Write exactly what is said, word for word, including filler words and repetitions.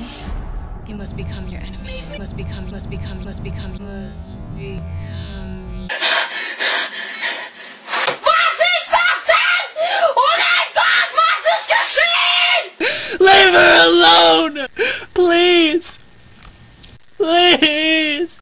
He must become your enemy. He must become, must become, must become, must become. Was ist das denn? Oh mein Gott, was ist geschehen? Leave her alone! Please! Please!